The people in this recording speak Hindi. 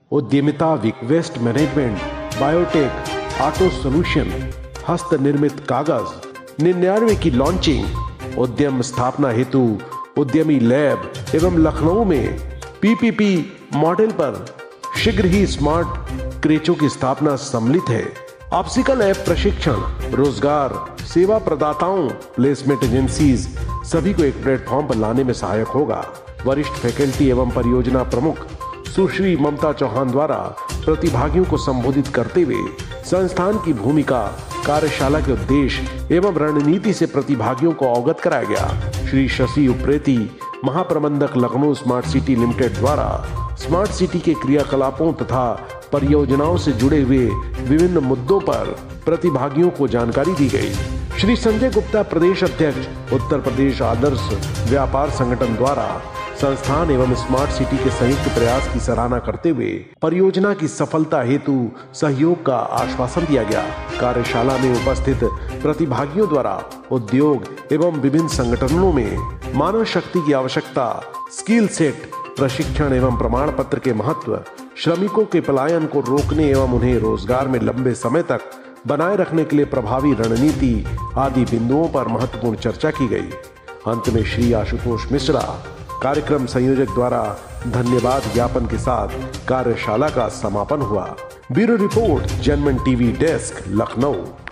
उद्यमिता, waste management, biotech, auto solution, हस्त निर्मित कागज, 99 की लॉन्चिंग, उद्यम स्थापना हेतु उद्यमी लैब एवं लखनऊ में पीपीपी मॉडल पर शीघ्र ही स्मार्ट क्रेचों की स्थापना सम्मिलित है। ऑप्टिकल ऐप प्रशिक्षण, रोजगार, सेवा प्रदाताओं, प्लेसमेंट एजेंसीज सभी को एक प्लेटफॉर्म पर लाने में सहायक होगा। वरिष्ठ फैकल्टी एवं परियोजना प्रमुख सुश्री ममता चौहान द्वारा प्रतिभागियों को संबोधित करते हुए संस्थान की भूमिका, कार्यशाला के उद्देश्य एवं रणनीति से प्रतिभागियों को अवगत कराया गया। श्री शशि उप्रेती, महाप्रबंधक लखनऊ स्मार्ट सिटी लिमिटेड द्वारा स्मार्ट सिटी के क्रियाकलापों तथा परियोजनाओं से जुड़े हुए विभिन्न मुद्दों पर प्रतिभागियों को जानकारी दी गई। श्री संजय गुप्ता, प्रदेश अध्यक्ष, उत्तर प्रदेश आदर्श व्यापार संगठन द्वारा संस्थान एवं स्मार्ट सिटी के संयुक्त प्रयास की सराहना करते हुए परियोजना की सफलता हेतु सहयोग का आश्वासन दिया गया। कार्यशाला में उपस्थित प्रतिभागियों द्वारा उद्योग एवं विभिन्न संगठनों में मानव शक्ति की आवश्यकता, स्किल सेट, प्रशिक्षण एवं प्रमाण पत्र के महत्व, श्रमिकों के पलायन को रोकने एवं उन्हें रोजगार में लंबे समय तक बनाए रखने के लिए प्रभावी रणनीति आदि बिंदुओं पर महत्वपूर्ण चर्चा की गई। अंत में श्री आशुतोष मिश्रा, कार्यक्रम संयोजक द्वारा धन्यवाद ज्ञापन के साथ कार्यशाला का समापन हुआ। Bureau report, Janman TV desk, Lucknow.